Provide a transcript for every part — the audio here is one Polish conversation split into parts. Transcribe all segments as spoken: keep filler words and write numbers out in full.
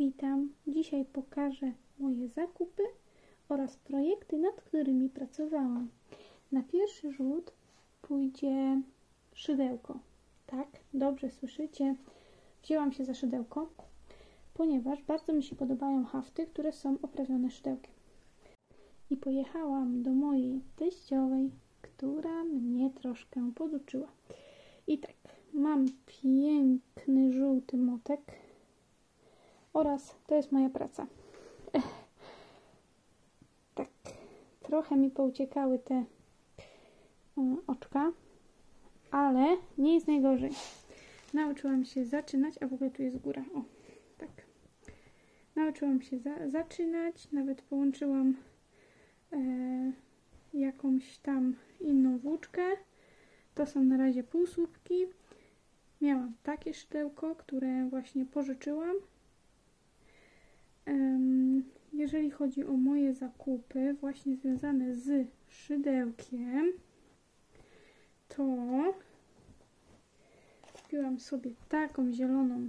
Witam! Dzisiaj pokażę moje zakupy oraz projekty, nad którymi pracowałam. Na pierwszy rzut pójdzie szydełko. Tak, dobrze słyszycie. Wzięłam się za szydełko, ponieważ bardzo mi się podobają hafty, które są oprawione szydełkiem. I pojechałam do mojej teściowej, która mnie troszkę poduczyła. I tak, mam piękny żółty motek oraz to jest moja praca. Ech. Tak, trochę mi pouciekały te y, oczka, ale nie jest najgorzej. Nauczyłam się zaczynać, a w ogóle tu jest góra. O, tak. Nauczyłam się za zaczynać, nawet połączyłam e, jakąś tam inną włóczkę. To są na razie półsłupki. Miałam takie szydełko, które właśnie pożyczyłam. Um, jeżeli chodzi o moje zakupy właśnie związane z szydełkiem, to kupiłam sobie taką zieloną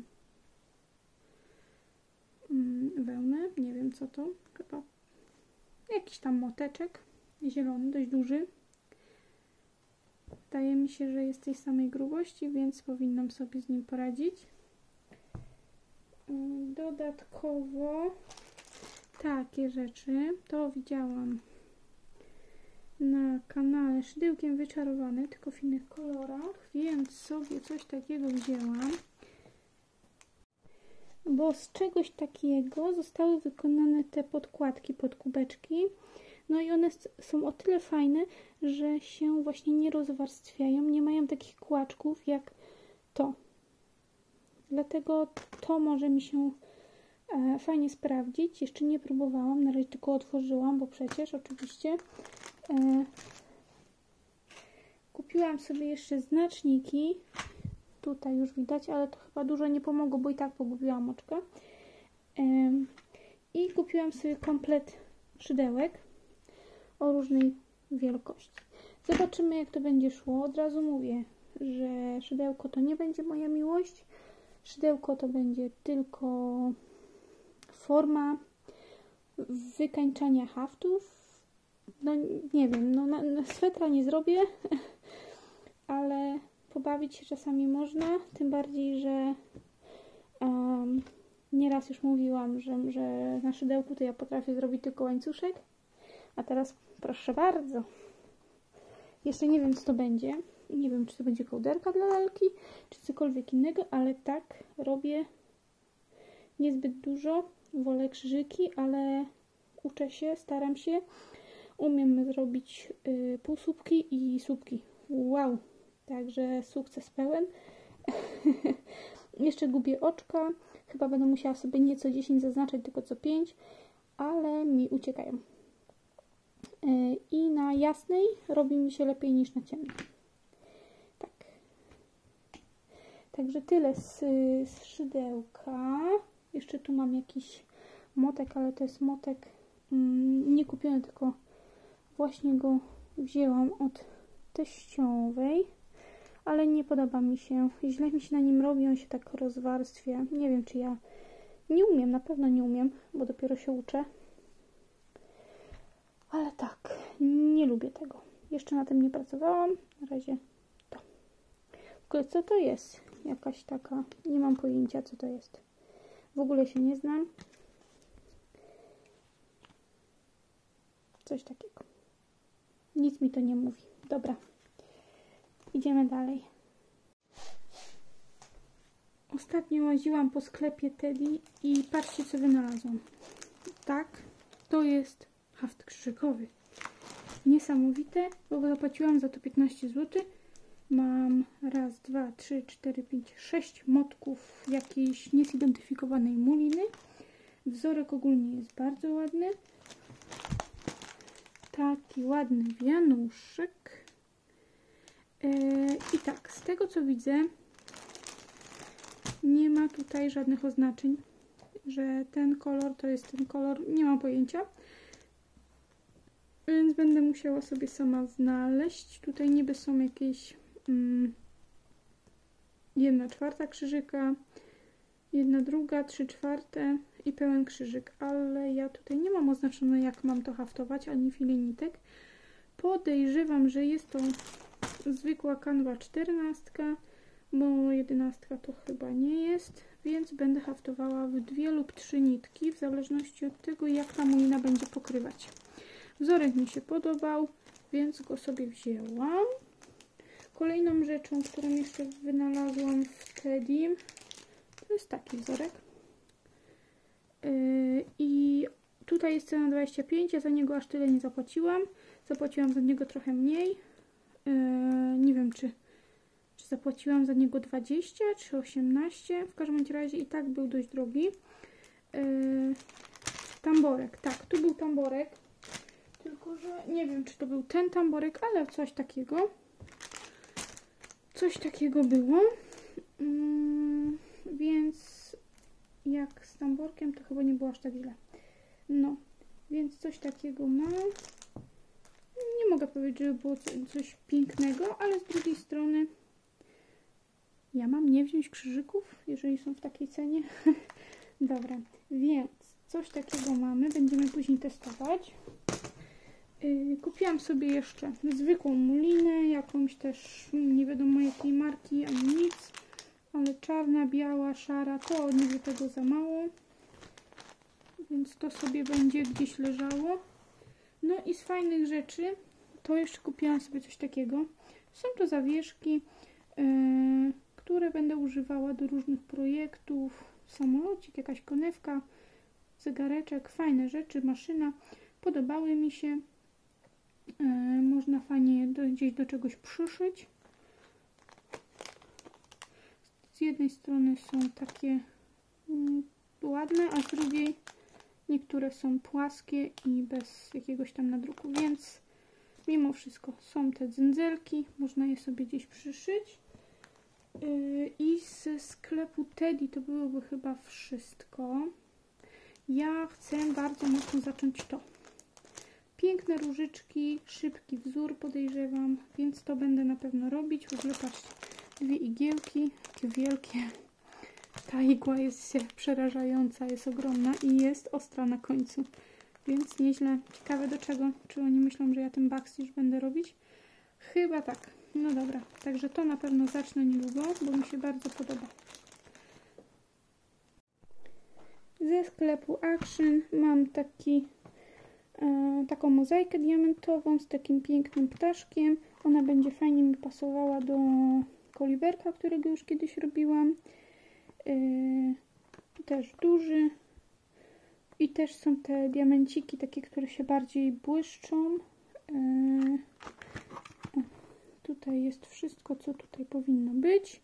um, wełnę. Nie wiem co to. Chyba jakiś tam moteczek zielony, dość duży. Wydaje mi się, że jest tej samej grubości, więc powinnam sobie z nim poradzić. Dodatkowo takie rzeczy to widziałam na kanale Szydełkiem Wyczarowane, tylko w innych kolorach, więc sobie coś takiego wzięłam. Bo z czegoś takiego zostały wykonane te podkładki pod kubeczki. No i one są o tyle fajne, że się właśnie nie rozwarstwiają, nie mają takich kłaczków jak to. Dlatego to może mi się e, fajnie sprawdzić. Jeszcze nie próbowałam, na razie tylko otworzyłam, bo przecież oczywiście e, kupiłam sobie jeszcze znaczniki. Tutaj już widać, ale to chyba dużo nie pomogło, bo i tak pogubiłam oczka. E, I kupiłam sobie komplet szydełek o różnej wielkości. Zobaczymy, jak to będzie szło. Od razu mówię, że szydełko to nie będzie moja miłość. Szydełko to będzie tylko forma wykańczania haftów. No nie wiem, no na, na swetra nie zrobię, ale pobawić się czasami można. Tym bardziej, że um, nieraz już mówiłam, że, że na szydełku to ja potrafię zrobić tylko łańcuszek. A teraz proszę bardzo. Jeszcze nie wiem, co to będzie. Nie wiem, czy to będzie kołderka dla lalki, czy cokolwiek innego, ale tak, robię niezbyt dużo. Wolę krzyżyki, ale uczę się, staram się. Umiem zrobić y, półsłupki i słupki. Wow! Także sukces pełen. Jeszcze gubię oczka. Chyba będę musiała sobie nie co dziesięć zaznaczać, tylko co pięć, ale mi uciekają. Y, I na jasnej robi mi się lepiej niż na ciemnej. Także tyle z, z szydełka. Jeszcze tu mam jakiś motek, ale to jest motek mm, nie kupiony, tylko właśnie go wzięłam od teściowej. Ale nie podoba mi się. Źle mi się na nim robi, on się tak rozwarstwia. Nie wiem, czy ja nie umiem, na pewno nie umiem, bo dopiero się uczę. Ale tak, nie lubię tego. Jeszcze na tym nie pracowałam. Na razie to. W ogóle co to jest? Jakaś taka, nie mam pojęcia, co to jest. W ogóle się nie znam. Coś takiego. Nic mi to nie mówi. Dobra. Idziemy dalej. Ostatnio łaziłam po sklepie Teddy i patrzcie, co wynalazłam. Tak, to jest haft krzyżykowy. Niesamowite, bo zapłaciłam za to piętnaście złotych. Mam raz, dwa, trzy, cztery, pięć, sześć motków jakiejś niezidentyfikowanej muliny. Wzorek ogólnie jest bardzo ładny. Taki ładny wianuszek. Eee, I tak, z tego co widzę, nie ma tutaj żadnych oznaczeń, że ten kolor to jest ten kolor. Nie mam pojęcia. Więc będę musiała sobie sama znaleźć. Tutaj niby są jakieś jedna czwarta krzyżyka, jedna druga, trzy czwarte i pełen krzyżyk, ale ja tutaj nie mam oznaczone, jak mam to haftować, ani fili nitek. Podejrzewam, że jest to zwykła kanwa czternastka, bo jedenastka to chyba nie jest, więc będę haftowała w dwie lub trzy nitki, w zależności od tego, jak ta mulina będzie pokrywać. Wzorek mi się podobał, więc go sobie wzięłam. Kolejną rzeczą, którą jeszcze wynalazłam w Teddy, to jest taki wzorek. Yy, I tutaj jest cena dwadzieścia pięć, ja za niego aż tyle nie zapłaciłam. Zapłaciłam za niego trochę mniej. Yy, nie wiem, czy, czy zapłaciłam za niego dwadzieścia czy osiemnaście. W każdym razie i tak był dość drogi. Yy, tamborek, tak, tu był tamborek. Tylko że nie wiem, czy to był ten tamborek, ale coś takiego. Coś takiego było. Mm, więc jak z tamborkiem, to chyba nie było aż tak źle. No, więc coś takiego mam. Nie mogę powiedzieć, że było coś pięknego, ale z drugiej strony ja mam nie wziąć krzyżyków, jeżeli są w takiej cenie. Dobra, więc coś takiego mamy. Będziemy później testować. Yy, kupiłam sobie jeszcze zwykłą mulinę, jakąś też nie wiadomo jakiej marki, ani nic, ale czarna, biała, szara, to niby tego za mało, więc to sobie będzie gdzieś leżało. No i z fajnych rzeczy to jeszcze kupiłam sobie coś takiego. Są to zawieszki, yy, które będę używała do różnych projektów, samolocik, jakaś konewka, zegareczek, fajne rzeczy, maszyna, podobały mi się. Yy, można fajnie je do, gdzieś do czegoś przyszyć. Z jednej strony są takie yy, ładne, a z drugiej niektóre są płaskie i bez jakiegoś tam nadruku, więc mimo wszystko są te dzędzelki, można je sobie gdzieś przyszyć. Yy, I ze sklepu Teddy to byłoby chyba wszystko. Ja chcę bardzo mocno zacząć to. Piękne różyczki, szybki wzór podejrzewam, więc to będę na pewno robić. W ogóle patrzcie, dwie igiełki, takie wielkie. Ta igła jest przerażająca, jest ogromna i jest ostra na końcu, więc nieźle. Ciekawe do czego, czy oni myślą, że ja ten backstitch będę robić? Chyba tak. No dobra, także to na pewno zacznę niedługo, bo mi się bardzo podoba. Ze sklepu Action mam taki E, taką mozaikę diamentową z takim pięknym ptaszkiem. Ona będzie fajnie mi pasowała do koliberka, którego już kiedyś robiłam. E, też duży. I też są te diamenciki, takie, które się bardziej błyszczą. E, o, tutaj jest wszystko, co tutaj powinno być.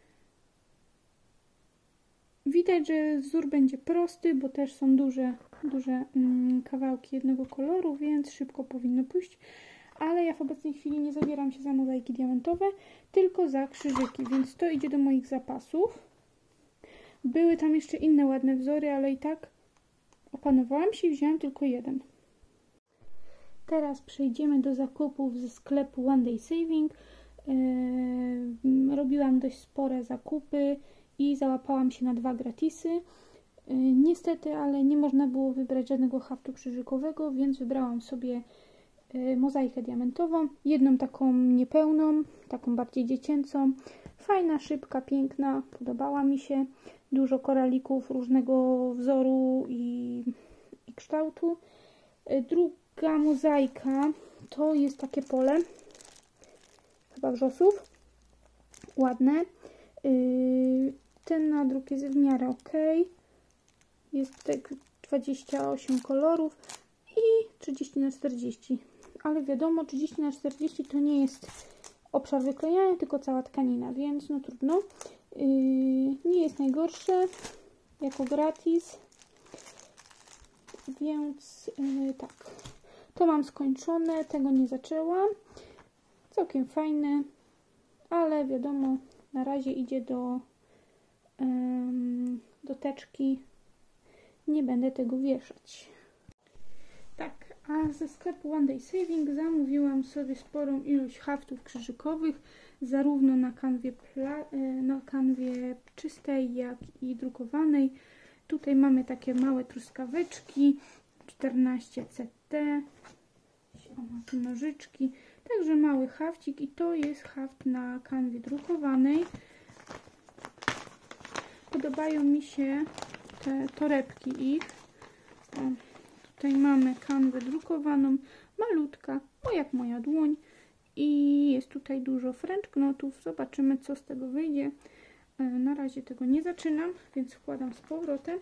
Widać, że wzór będzie prosty, bo też są duże, duże mm, kawałki jednego koloru, więc szybko powinno pójść. Ale ja w obecnej chwili nie zabieram się za mozaiki diamentowe, tylko za krzyżyki, więc to idzie do moich zapasów. Były tam jeszcze inne ładne wzory, ale i tak opanowałam się i wziąłem tylko jeden. Teraz przejdziemy do zakupów ze sklepu One Day Saving. Yy, robiłam dość spore zakupy i załapałam się na dwa gratisy. Yy, niestety, ale nie można było wybrać żadnego haftu krzyżykowego, więc wybrałam sobie yy, mozaikę diamentową. Jedną taką niepełną, taką bardziej dziecięcą. Fajna, szybka, piękna, podobała mi się. Dużo koralików różnego wzoru i, i kształtu. Yy, druga mozaika to jest takie pole, chyba wrzosów. Ładne. Yy, ten nadruk jest w miarę ok. Jest tak dwadzieścia osiem kolorów i trzydzieści na czterdzieści. Ale wiadomo, trzydzieści na czterdzieści to nie jest obszar wyklejania, tylko cała tkanina, więc no trudno. Yy, nie jest najgorsze jako gratis. Więc yy, tak. To mam skończone, tego nie zaczęłam. Całkiem fajne, ale wiadomo, na razie idzie do, um, do teczki. Nie będę tego wieszać. Tak, a ze sklepu One Day Saving zamówiłam sobie sporą ilość haftów krzyżykowych. zarówno na kanwie, na kanwie czystej, jak i drukowanej. Tutaj mamy takie małe truskaweczki, czternaście C T, o, ma tu nożyczki, także mały hafcik i to jest haft na kanwie drukowanej. Podobają mi się te torebki ich. O, tutaj mamy kanwę drukowaną, malutka, o jak moja dłoń. I jest tutaj dużo french knotów. Zobaczymy, co z tego wyjdzie. Na razie tego nie zaczynam, więc wkładam z powrotem.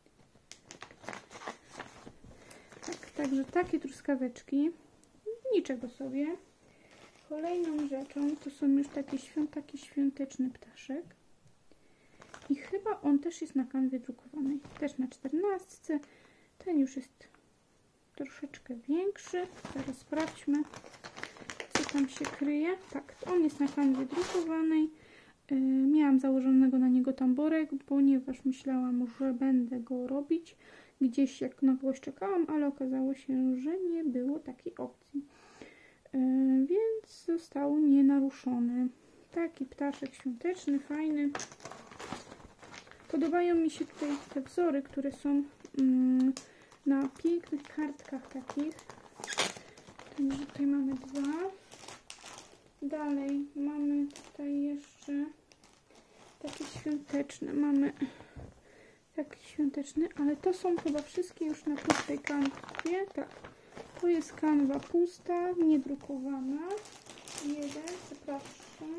Tak, także takie truskaweczki. Niczego sobie. Kolejną rzeczą to są już taki, świąt, taki świąteczny ptaszek. I chyba on też jest na kanwie drukowanej. Też na czternastce. Ten już jest troszeczkę większy. Teraz sprawdźmy, co tam się kryje. Tak, on jest na kanwie drukowanej. Yy, miałam założonego na niego tamborek, ponieważ myślałam, że będę go robić gdzieś, jak na kogoś czekałam, ale okazało się, że nie było takiej opcji. Yy, więc został nienaruszony. Taki ptaszek świąteczny, fajny. Podobają mi się tutaj te wzory, które są mm, na pięknych kartkach takich. Także tutaj mamy dwa. Dalej mamy tutaj jeszcze takie świąteczne. Mamy taki świąteczny, ale to są chyba wszystkie już na pustej kanwie. Tak, to jest kanwa pusta, niedrukowana. Jeden, przepraszam.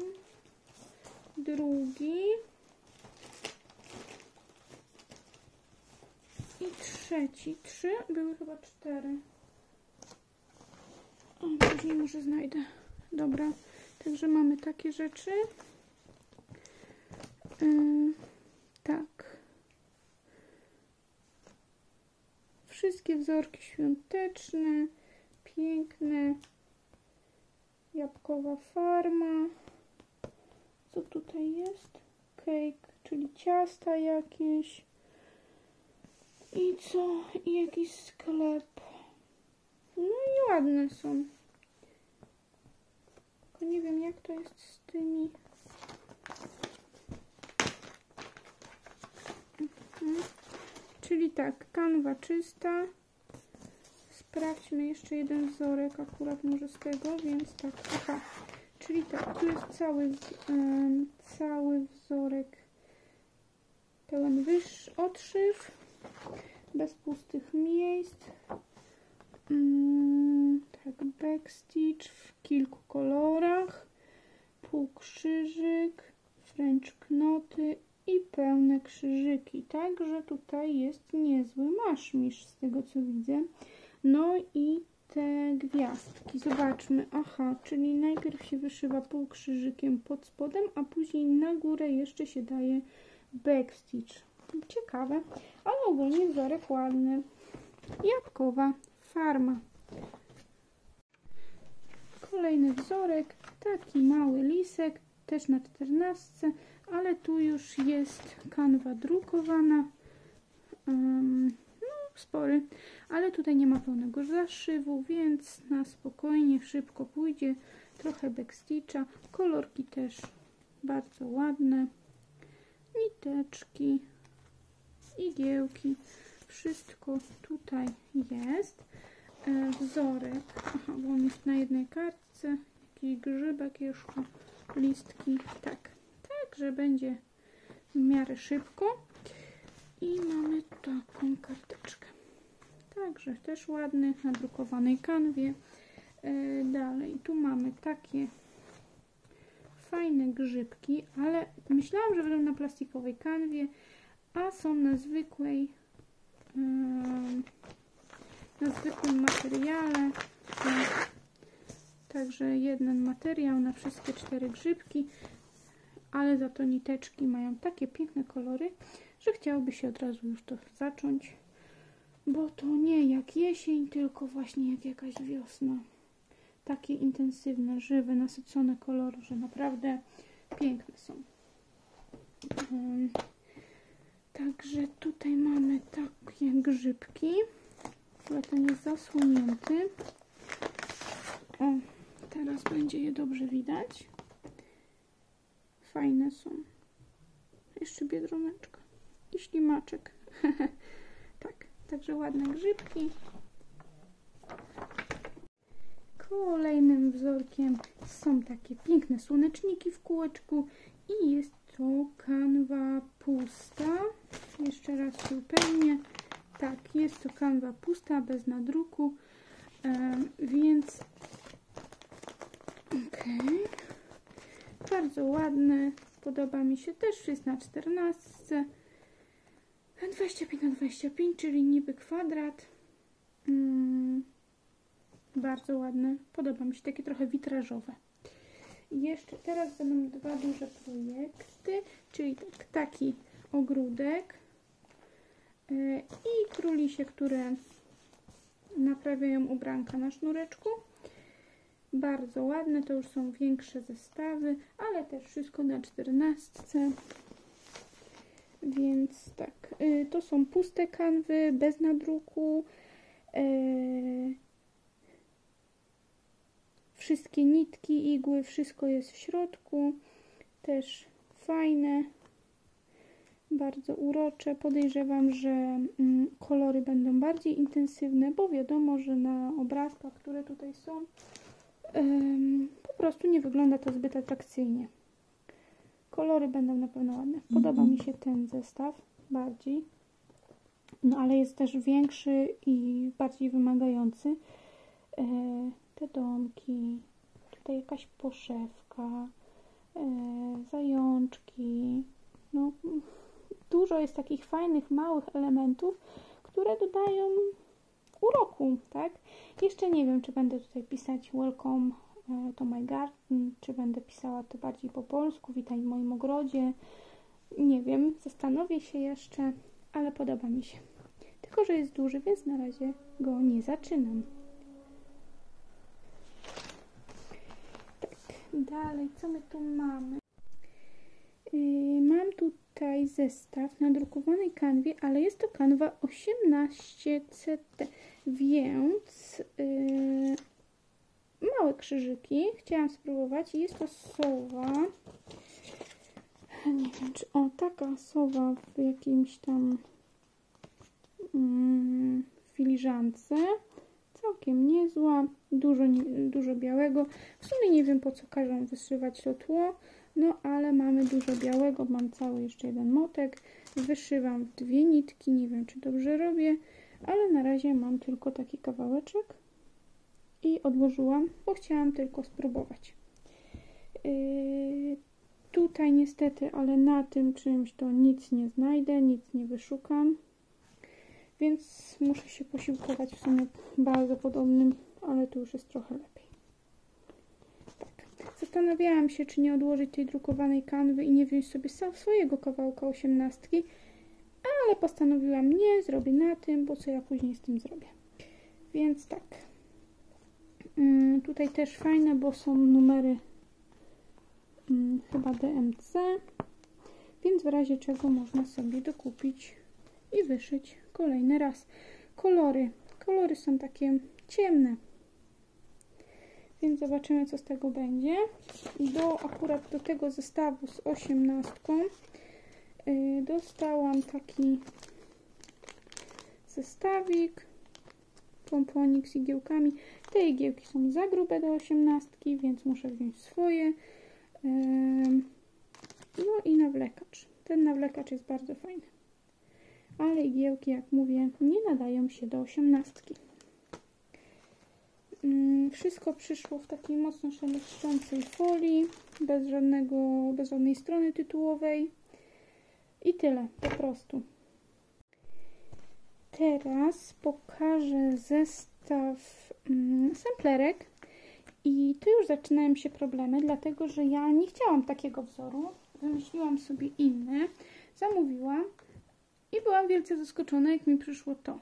Drugi. I trzeci. Trzy, były chyba cztery. O, później może znajdę. Dobra, także mamy takie rzeczy. Yy, tak. Wszystkie wzorki świąteczne, piękne. Jabłkowa farma. Co tutaj jest? Cake, czyli ciasta jakieś. I co? I jakiś sklep. No i ładne są. Tylko nie wiem, jak to jest z tymi. Mhm. Czyli tak, kanwa czysta. Sprawdźmy jeszcze jeden wzorek, akurat może z tego, więc tak, aha. Czyli tak, tu jest cały, um, cały wzorek pełen wyż, odszyw, bez pustych miejsc. Mm, tak, backstitch w kilku kolorach, półkrzyżyk, french knoty i pełne krzyżyki. Także tutaj jest niezły maszmisz z tego, co widzę. No i te gwiazdki. Zobaczmy. Aha, czyli najpierw się wyszywa półkrzyżykiem pod spodem, a później na górę jeszcze się daje backstitch. Ciekawe, ale ogólnie wzorek ładny. Jabłkowa farma. Kolejny wzorek, taki mały lisek, też na czternastce, ale tu już jest kanwa drukowana. Um, no, spory, ale tutaj nie ma pełnego zaszywu, więc na spokojnie, szybko pójdzie. Trochę backstitcha, kolorki też bardzo ładne, niteczki, igiełki, wszystko tutaj jest. E, wzorek, aha, bo on jest na jednej kartce, jakiś grzybek jeszcze, listki, tak, także będzie w miarę szybko. I mamy taką karteczkę. Także też ładny, na drukowanej kanwie. E, dalej, tu mamy takie fajne grzybki, ale myślałam, że będą na plastikowej kanwie, a są na zwykłej, e, na zwykłym materiale. Także jeden materiał na wszystkie cztery grzybki, ale za to niteczki mają takie piękne kolory, że chciałoby się od razu już to zacząć, bo to nie jak jesień, tylko właśnie jak jakaś wiosna. Takie intensywne, żywe, nasycone kolory, że naprawdę piękne są. Um, także tutaj mamy takie grzybki. Chyba ten jest zasłonięty. O, teraz będzie je dobrze widać. fajne są. Jeszcze biedroneczka i ślimaczek. Tak, także ładne grzybki. Kolejnym wzorkiem są takie piękne słoneczniki w kółeczku i jest to kanwa pusta. Jeszcze raz się upewnię. Tak, jest to kanwa pusta, bez nadruku, e, więc okej. Bardzo ładny, podoba mi się, też jest na czternastce. dwadzieścia pięć na dwadzieścia pięć, czyli niby kwadrat. Mm, bardzo ładne, podoba mi się, takie trochę witrażowe. I jeszcze teraz będą dwa duże projekty, czyli tak, taki ogródek yy, i królisie, które naprawiają ubranka na sznureczku. Bardzo ładne, to już są większe zestawy, ale też wszystko na czternastce. Więc tak, yy, to są puste kanwy, bez nadruku. Yy, wszystkie nitki, igły, wszystko jest w środku. Też fajne, bardzo urocze. Podejrzewam, że mm, kolory będą bardziej intensywne, bo wiadomo, że na obrazkach, które tutaj są, ym, po prostu nie wygląda to zbyt atrakcyjnie. Kolory będą na pewno ładne. Podoba mi się ten zestaw bardziej, no ale jest też większy i bardziej wymagający. Yy, te domki, tutaj jakaś poszewka, yy, zajączki, no dużo jest takich fajnych, małych elementów, które dodają uroku, tak? Jeszcze nie wiem, czy będę tutaj pisać welcome to my garden, czy będę pisała to bardziej po polsku, witaj w moim ogrodzie. Nie wiem, zastanowię się jeszcze, ale podoba mi się. Tylko że jest duży, więc na razie go nie zaczynam. Tak, dalej, co my tu mamy? Yy, mam tutaj zestaw na drukowanej kanwie, ale jest to kanwa osiemnaście C T, więc yy, małe krzyżyki chciałam spróbować. Jest to sowa. Nie wiem, czy o, taka sowa w jakimś tam mm, filiżance. Całkiem niezła. Dużo, dużo białego. W sumie nie wiem, po co każą wyszywać to tło. No, ale mamy dużo białego. Mam cały jeszcze jeden motek. Wyszywam w dwie nitki. Nie wiem, czy dobrze robię, ale na razie mam tylko taki kawałeczek. I odłożyłam, bo chciałam tylko spróbować. Yy, tutaj niestety, ale na tym czymś to nic nie znajdę, nic nie wyszukam. Więc muszę się posiłkować w sumie bardzo podobnym, ale tu już jest trochę lepiej. Tak. Zastanawiałam się, czy nie odłożyć tej drukowanej kanwy i nie wziąć sobie swojego kawałka osiemnastki, ale postanowiłam nie, zrobię na tym, bo co ja później z tym zrobię. Więc tak. Tutaj też fajne, bo są numery hmm, chyba D M C, więc w razie czego można sobie dokupić i wyszyć kolejny raz. Kolory. Kolory są takie ciemne, więc zobaczymy, co z tego będzie. Do, akurat do tego zestawu z osiemnastką yy, dostałam taki zestawik, pomponik z igiełkami. Te igiełki są za grube do osiemnastki, więc muszę wziąć swoje. No i nawlekacz. Ten nawlekacz jest bardzo fajny. Ale igiełki, jak mówię, nie nadają się do osiemnastki. Wszystko przyszło w takiej mocno szeleszczącej folii, bez żadnego, bez żadnej strony tytułowej. I tyle, po prostu. Teraz pokażę zestaw mm, samplerek i tu już zaczynają się problemy, dlatego że ja nie chciałam takiego wzoru, wymyśliłam sobie inny, zamówiłam i byłam wielce zaskoczona, jak mi przyszło to.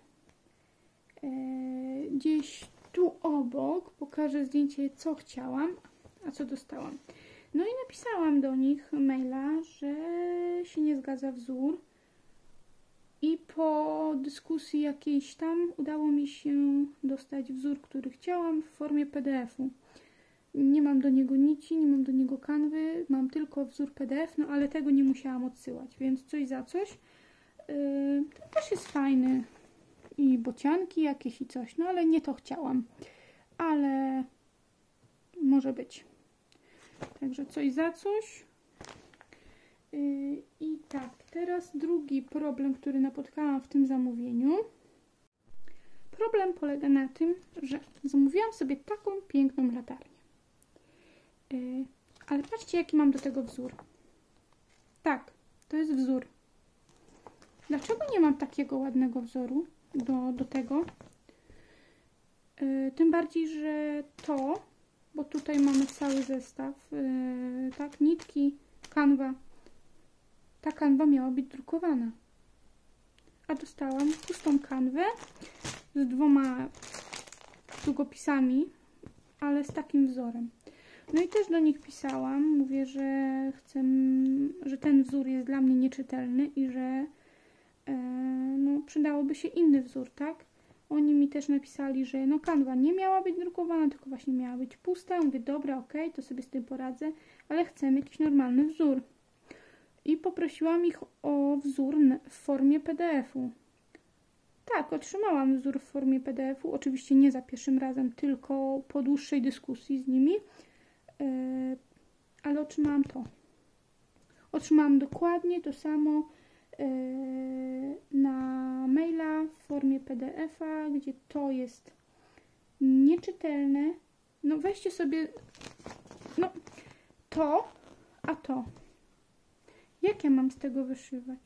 Eee, gdzieś tu obok pokażę zdjęcie, co chciałam, a co dostałam. No i napisałam do nich maila, że się nie zgadza wzór. I po dyskusji jakiejś tam udało mi się dostać wzór, który chciałam w formie P D F u. nie mam do niego nici, nie mam do niego kanwy, mam tylko wzór P D F, no ale tego nie musiałam odsyłać, więc coś za coś. Yy, to też jest fajny. I bocianki jakieś i coś, no ale nie to chciałam. Ale może być. Także coś za coś. Yy, I tak, teraz drugi problem, który napotkałam w tym zamówieniu. Problem polega na tym, że zamówiłam sobie taką piękną latarnię. Yy, ale patrzcie, jaki mam do tego wzór. Tak, to jest wzór. Dlaczego nie mam takiego ładnego wzoru do, do tego? Yy, tym bardziej, że to, bo tutaj mamy cały zestaw, yy, tak, nitki, kanwa. Ta kanwa miała być drukowana. A dostałam pustą kanwę z dwoma długopisami, ale z takim wzorem. No i też do nich pisałam, mówię, że chcę, że ten wzór jest dla mnie nieczytelny i że e, no, przydałoby się inny wzór, tak? Oni mi też napisali, że no kanwa nie miała być drukowana, tylko właśnie miała być pusta. Mówię, dobra, okej, to sobie z tym poradzę, ale chcę jakiś normalny wzór. I poprosiłam ich o wzór w formie P D F-u. Tak, otrzymałam wzór w formie P D F-u, oczywiście nie za pierwszym razem, tylko po dłuższej dyskusji z nimi, yy, ale otrzymałam to. Otrzymałam dokładnie to samo yy, na maila w formie P D F-a, gdzie to jest nieczytelne. No weźcie sobie, no to, a to. Jak ja mam z tego wyszywać?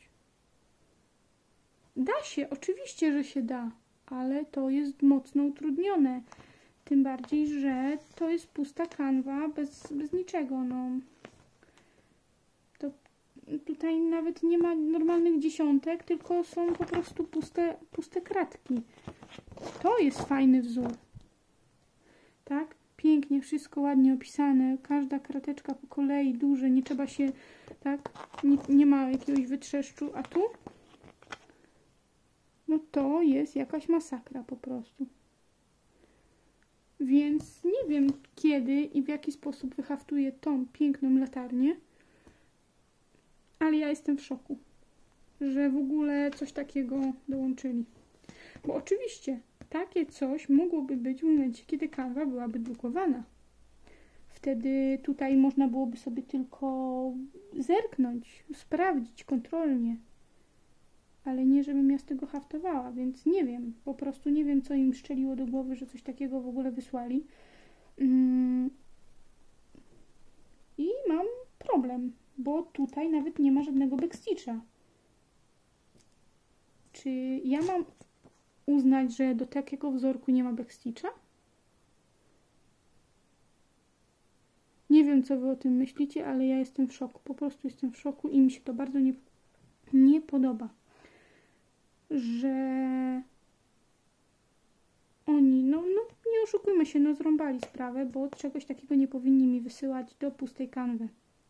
Da się, oczywiście, że się da, ale to jest mocno utrudnione. Tym bardziej, że to jest pusta kanwa bez, bez niczego. No. To tutaj nawet nie ma normalnych dziesiątek, tylko są po prostu puste, puste kratki. To jest fajny wzór. Tak? Pięknie, wszystko ładnie opisane. Każda krateczka po kolei, duże, nie trzeba się, tak? Nie, nie ma jakiegoś wytrzeszczu, a tu? No to jest jakaś masakra po prostu. Więc nie wiem kiedy i w jaki sposób wyhaftuję tą piękną latarnię, ale ja jestem w szoku, że w ogóle coś takiego dołączyli. Bo oczywiście takie coś mogłoby być w momencie, kiedy kanwa byłaby drukowana. Wtedy tutaj można byłoby sobie tylko zerknąć, sprawdzić kontrolnie. Ale nie, żebym ja z tego haftowała, więc nie wiem. Po prostu nie wiem, co im strzeliło do głowy, że coś takiego w ogóle wysłali. Mm. I mam problem, bo tutaj nawet nie ma żadnego backstitcha. Czy ja mam uznać, że do takiego wzorku nie ma backstitcha? Nie wiem, co wy o tym myślicie, ale ja jestem w szoku. Po prostu jestem w szoku i mi się to bardzo nie, nie podoba. Że oni, no, no nie oszukujmy się, no zrąbali sprawę, bo czegoś takiego nie powinni mi wysyłać do pustej kanwy.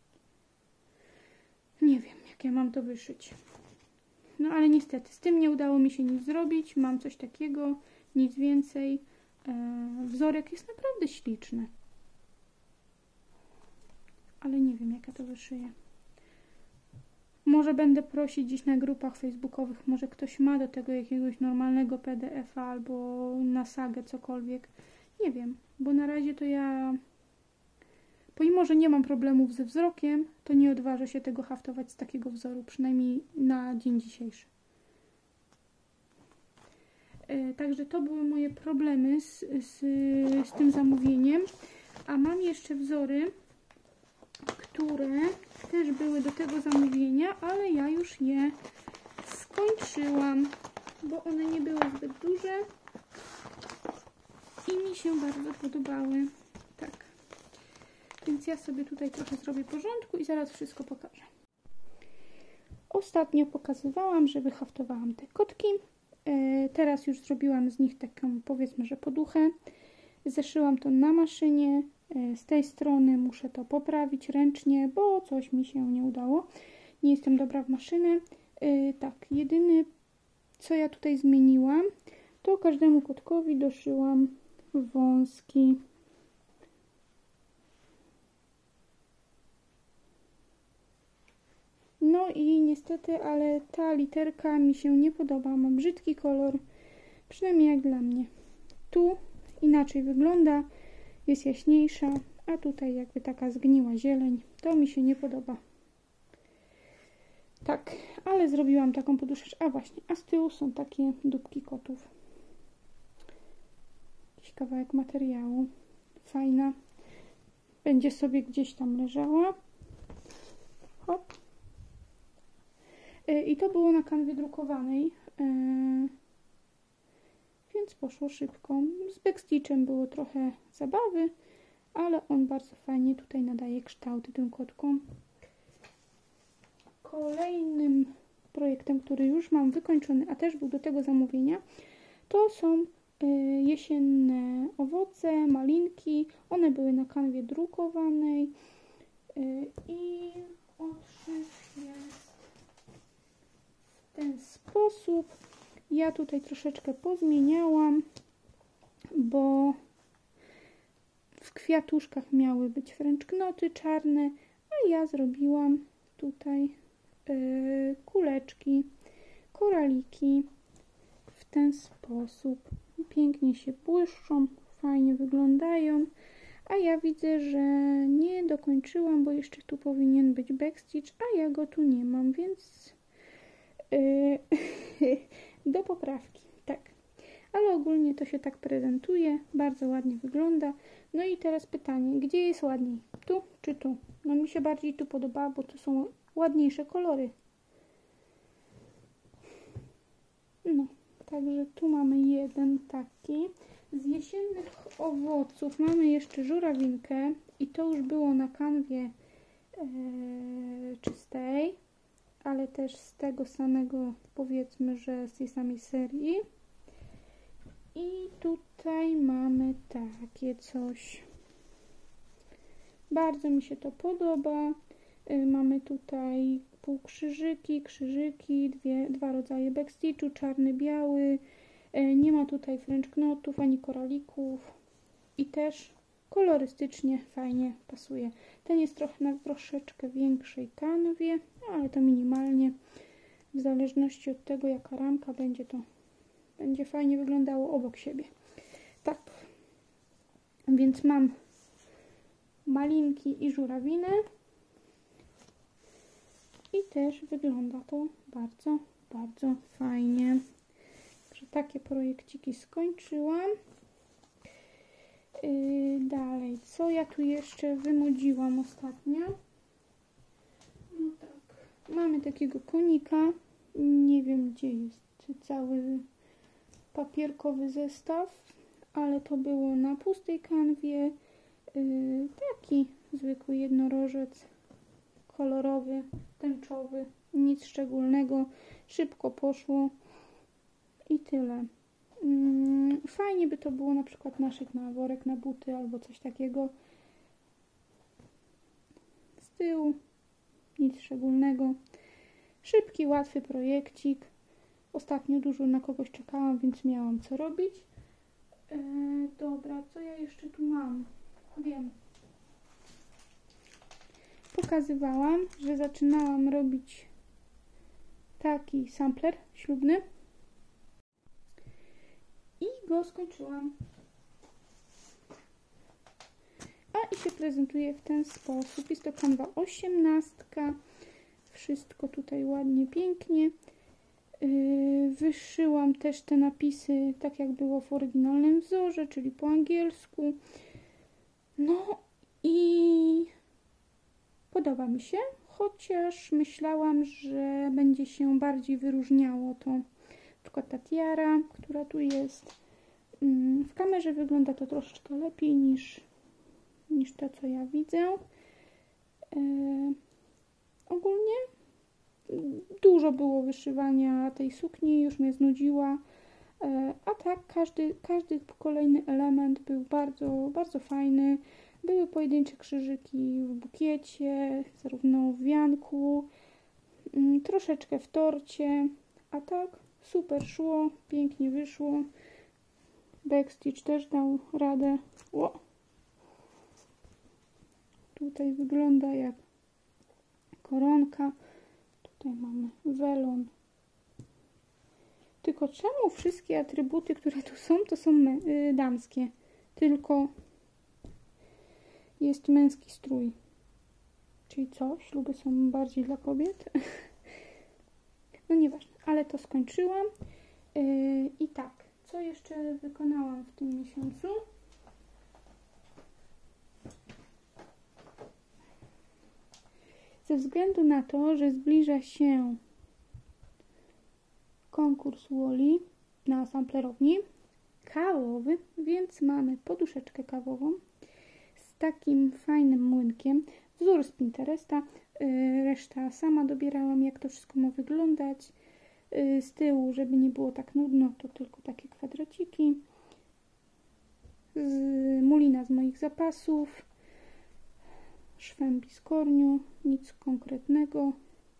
Nie wiem, jak ja mam to wyszyć. No ale niestety, z tym nie udało mi się nic zrobić, mam coś takiego, nic więcej. E, wzorek jest naprawdę śliczny. Ale nie wiem, jak ja to wyszyję. Może będę prosić gdzieś na grupach facebookowych, może ktoś ma do tego jakiegoś normalnego P D F-a albo na sagę, cokolwiek. Nie wiem, bo na razie to ja, pomimo że nie mam problemów ze wzrokiem, to nie odważę się tego haftować z takiego wzoru, przynajmniej na dzień dzisiejszy. Yy, także to były moje problemy z, z, z tym zamówieniem. A mam jeszcze wzory, które też były do tego zamówienia, ale ja już je skończyłam, bo one nie były zbyt duże i mi się bardzo podobały. Tak. Więc ja sobie tutaj trochę zrobię porządku i zaraz wszystko pokażę. Ostatnio pokazywałam, że wyhaftowałam te kotki. Teraz już zrobiłam z nich taką, powiedzmy, że poduchę. Zeszyłam to na maszynie. Z tej strony muszę to poprawić ręcznie, bo coś mi się nie udało. Nie jestem dobra w maszynę. Yy, tak, jedyne co ja tutaj zmieniłam, to każdemu kotkowi doszyłam wąski i niestety, ale ta literka mi się nie podoba. Ma brzydki kolor, przynajmniej jak dla mnie. Tu inaczej wygląda, jest jaśniejsza, a tutaj jakby taka zgniła zieleń. To mi się nie podoba. Tak, ale zrobiłam taką poduszeczkę. A właśnie, a z tyłu są takie dupki kotów. Jakiś kawałek materiału. Fajna. Będzie sobie gdzieś tam leżała. Hop. I to było na kanwie drukowanej. Więc poszło szybko. Z backstitchem było trochę zabawy, ale on bardzo fajnie tutaj nadaje kształty tym kotkom. Kolejnym projektem, który już mam wykończony, a też był do tego zamówienia, to są jesienne owoce, malinki. One były na kanwie drukowanej i odszyw jest w ten sposób. Ja tutaj troszeczkę pozmieniałam, bo w kwiatuszkach miały być fręczknoty czarne, a ja zrobiłam tutaj yy, kuleczki, koraliki w ten sposób. Pięknie się błyszczą, fajnie wyglądają, a ja widzę, że nie dokończyłam, bo jeszcze tu powinien być backstitch, a ja go tu nie mam, więc yy, do poprawki, tak. Ale ogólnie to się tak prezentuje, bardzo ładnie wygląda. No i teraz pytanie, gdzie jest ładniej? Tu czy tu? No mi się bardziej tu podoba, bo to są ładniejsze kolory. No, także tu mamy jeden taki. Z jesiennych owoców mamy jeszcze żurawinkę i to już było na kanwie e, czystej, ale też z tego samego, powiedzmy, że z tej samej serii. I tutaj mamy takie coś. Bardzo mi się to podoba. Yy, mamy tutaj półkrzyżyki, krzyżyki, dwie, dwa rodzaje backstitchu, czarny, biały. Yy, nie ma tutaj fręczknotów ani koralików. I też kolorystycznie fajnie pasuje. Ten jest trochę na troszeczkę większej kanwie, ale to minimalnie. W zależności od tego, jaka ramka będzie, to będzie fajnie wyglądało obok siebie. Tak. Więc mam malinki i żurawinę. I też wygląda to bardzo, bardzo fajnie. Także takie projekciki skończyłam. Yy, dalej, co ja tu jeszcze wymodziłam ostatnio? No tak. Mamy takiego konika. Nie wiem, gdzie jest cały papierkowy zestaw, ale to było na pustej kanwie. Yy, taki zwykły jednorożec, kolorowy, tęczowy, nic szczególnego, szybko poszło i tyle. Yy, fajnie by to było na przykład naszyć na worek, na buty albo coś takiego. Z tyłu nic szczególnego. Szybki, łatwy projekcik. Ostatnio dużo na kogoś czekałam, więc miałam co robić. Yy, dobra, co ja jeszcze tu mam? Wiem. Pokazywałam, że zaczynałam robić taki sampler ślubny. I go skończyłam. A i się prezentuje w ten sposób. Jest to kanwa osiemnastka. Wszystko tutaj ładnie, pięknie. Yy, wyszyłam też te napisy tak jak było w oryginalnym wzorze, czyli po angielsku. No i podoba mi się, chociaż myślałam, że będzie się bardziej wyróżniało to. Na przykład ta tiara, która tu jest. Yy, w kamerze wygląda to troszeczkę lepiej niż, niż to, co ja widzę. Yy, ogólnie dużo było wyszywania tej sukni, już mnie znudziła, a tak każdy, każdy kolejny element był bardzo, bardzo fajny. Były pojedyncze krzyżyki w bukiecie, zarówno w wianku, troszeczkę w torcie, a tak super szło, pięknie wyszło. Backstitch też dał radę. Ło. Tutaj wygląda jak koronka. Tutaj mamy welon. Tylko czemu wszystkie atrybuty, które tu są, to są yy, damskie? Tylko jest męski strój. Czyli co? Śluby są bardziej dla kobiet? No nieważne, ale to skończyłam. Yy, I tak, co jeszcze wykonałam w tym miesiącu? Ze względu na to, że zbliża się konkurs Woli na samplerowni kawowy, więc mamy poduszeczkę kawową z takim fajnym młynkiem. Wzór z Pinteresta, yy, reszta sama dobierałam, jak to wszystko ma wyglądać. Yy, z tyłu, żeby nie było tak nudno, to tylko takie kwadraciki. Z mulina z moich zapasów. Szwem biskorniu, nic konkretnego.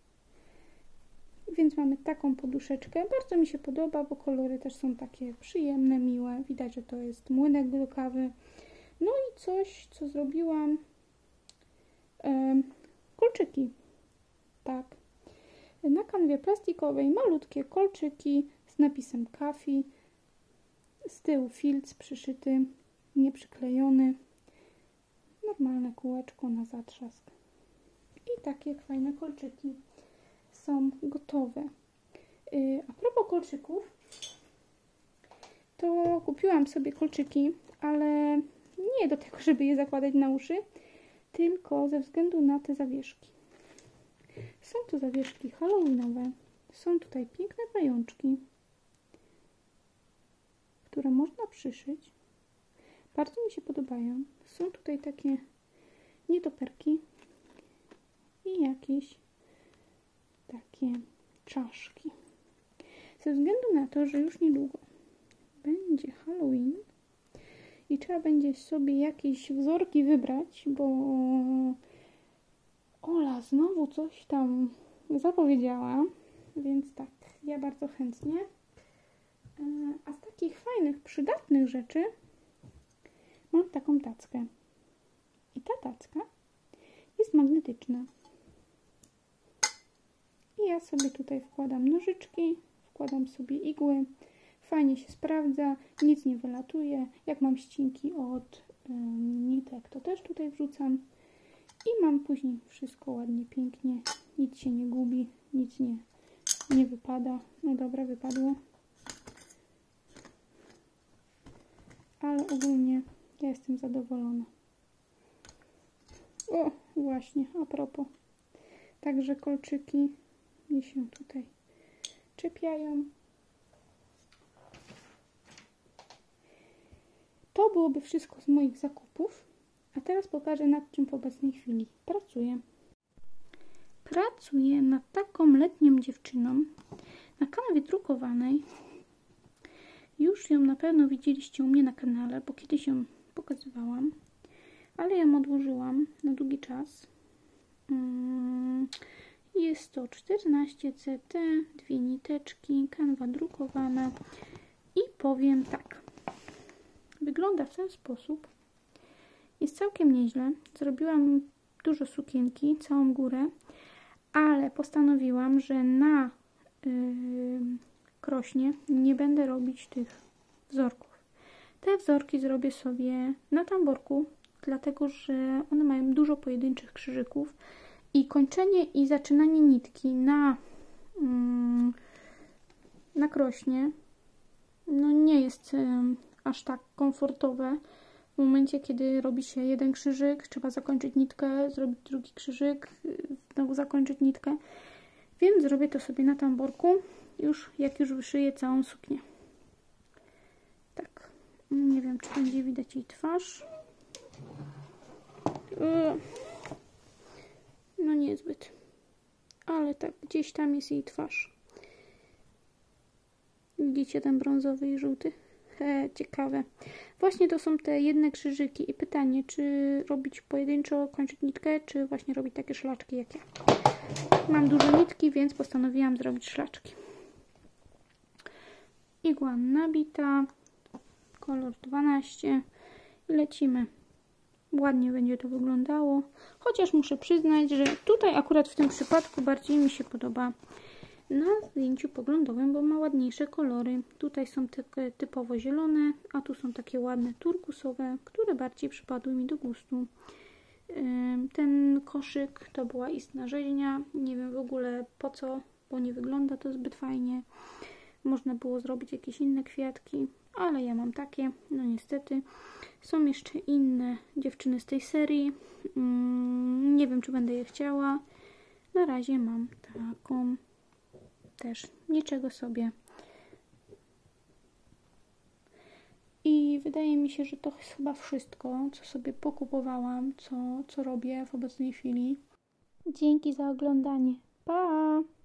Więc mamy taką poduszeczkę. Bardzo mi się podoba, bo kolory też są takie przyjemne, miłe. Widać, że to jest młynek do kawy. No i coś, co zrobiłam. E, kolczyki. Tak. Na kanwie plastikowej malutkie kolczyki z napisem Kafi. Z tyłu filc przyszyty, nieprzyklejony. Normalne kółeczko na zatrzask. I takie fajne kolczyki są gotowe. Yy, a propos kolczyków, to kupiłam sobie kolczyki, ale nie do tego, żeby je zakładać na uszy, tylko ze względu na te zawieszki. Są tu zawieszki halloweenowe. Są tutaj piękne pajączki, które można przyszyć. Bardzo mi się podobają. Są tutaj takie nietoperki i jakieś takie czaszki. Ze względu na to, że już niedługo będzie Halloween i trzeba będzie sobie jakieś wzorki wybrać, bo Ola znowu coś tam zapowiedziała, więc tak, ja bardzo chętnie. A z takich fajnych, przydatnych rzeczy mam taką tackę. I ta tacka jest magnetyczna. I ja sobie tutaj wkładam nożyczki, wkładam sobie igły. Fajnie się sprawdza, nic nie wylatuje. Jak mam ścinki od y, nitek, to też tutaj wrzucam. I mam później wszystko ładnie, pięknie. Nic się nie gubi, nic nie, nie wypada. No dobra, wypadło. Ale ogólnie ja jestem zadowolona. O, właśnie, a propos. Także kolczyki mi się tutaj czepiają. To byłoby wszystko z moich zakupów. A teraz pokażę, nad czym w obecnej chwili pracuję. Pracuję nad taką letnią dziewczyną na kanwie drukowanej. Już ją na pewno widzieliście u mnie na kanale, bo kiedyś ją pokazywałam. Ale ją odłożyłam na długi czas. Jest to czternaście C T, dwie niteczki, kanwa drukowana. I powiem tak. Wygląda w ten sposób. Jest całkiem nieźle. Zrobiłam dużo sukienki, całą górę, ale postanowiłam, że na yy, krośnie nie będę robić tych wzorków. Te wzorki zrobię sobie na tamborku, dlatego że one mają dużo pojedynczych krzyżyków i kończenie i zaczynanie nitki na, yy, na krośnie no nie jest yy, aż tak komfortowe. W momencie, kiedy robi się jeden krzyżyk, trzeba zakończyć nitkę, zrobić drugi krzyżyk, znowu zakończyć nitkę. Więc zrobię to sobie na tamborku, już jak już wyszyję całą suknię. Tak, nie wiem, czy będzie widać jej twarz. No niezbyt, ale tak, gdzieś tam jest jej twarz. Widzicie ten brązowy i żółty? He, ciekawe. Właśnie to są te jedne krzyżyki i pytanie, czy robić pojedynczo, kończyć nitkę, czy właśnie robić takie szlaczki jak ja. Mam dużo nitki, więc postanowiłam zrobić szlaczki. Igła nabita, kolor dwanaście i lecimy. ładnie będzie to wyglądało. Chociaż muszę przyznać, że tutaj akurat w tym przypadku bardziej mi się podoba na zdjęciu poglądowym, bo ma ładniejsze kolory. Tutaj są takie typowo zielone, a tu są takie ładne turkusowe, które bardziej przypadły mi do gustu. Ten koszyk to była istna rzeźnia. Nie wiem w ogóle po co, bo nie wygląda to zbyt fajnie. Można było zrobić jakieś inne kwiatki, ale ja mam takie. No niestety. Są jeszcze inne dziewczyny z tej serii. Nie wiem, czy będę je chciała. Na razie mam taką. Też niczego sobie. I wydaje mi się, że to jest chyba wszystko, co sobie pokupowałam, co, co robię w obecnej chwili. Dzięki za oglądanie. Pa!